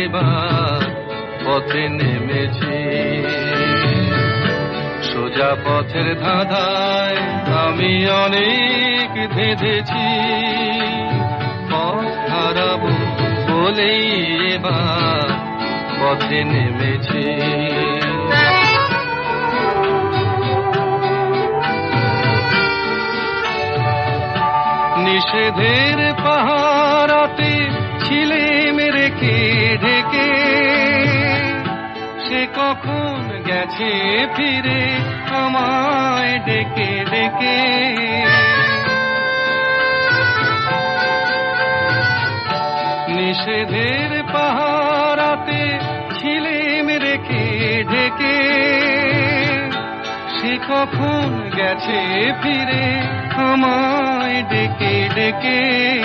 এবার পথে নেমেছি। সোজা পথের ধাঁধায় আমি অনেক ধেঁধেছি, পথ হারাবো বলেই এবার পথে নেমেছি। নিষেধের পাহারাতে ছিলেম রেখে ঢেকে, সে কখন গেছে ফিরে আমায় ডেকে ডেকে। নিষেধের পাহারাতে ছিলেম রেখে ঢেকে, সে কখন গেছে ফিরে আমায় ডেকে ডেকে।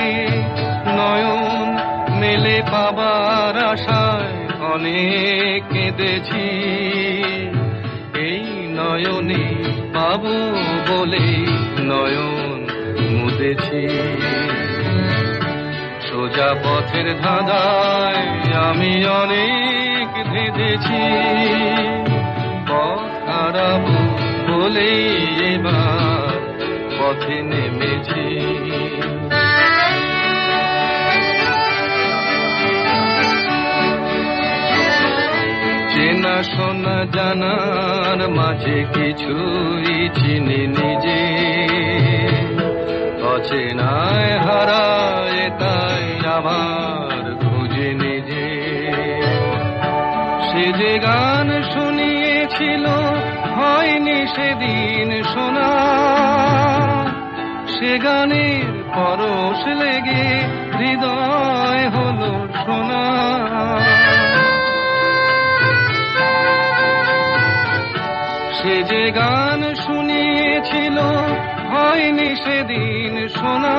নয়ন মেলে পাবার আশায় অনেক কেঁদেছি, এই নয়নে পাবো বলে নয়ন মুদেছি। সোজা পথের ধাঁধায় আমি অনেক ধেঁধেছি, পথ হারাবো বলেই এবার পথে নেমেছি। চেনা শোনা জানার মাঝে কিছুই চিনি নিজে, অচেনায় হারায় তাই আবার খুঁজে নিজে। সে যে গান শুনিয়েছিল হয়নি সেদিন শোনা, সে গানের পরশ লেগে হৃদয় হলো শোনা। সে যে গান শুনিয়েছিল হয়নি সেদিন শোনা,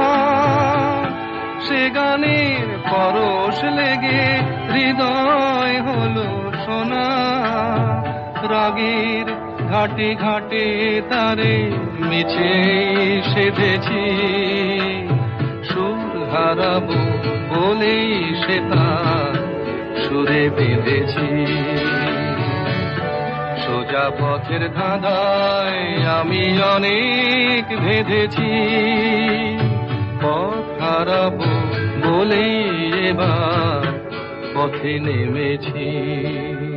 সে গানের পরশ লেগে হৃদয় হলো শোনা। রাগের ঘাটে ঘাটে তারে মিছে সেধেছি, সুর হারাবো বলেই সে তার সুরে বেঁধেছি। সোজা পথের ধাঁধায় আমি অনেক ধেঁধেছি, পথ হারাবো বলেই এবার পথে নেমেছি।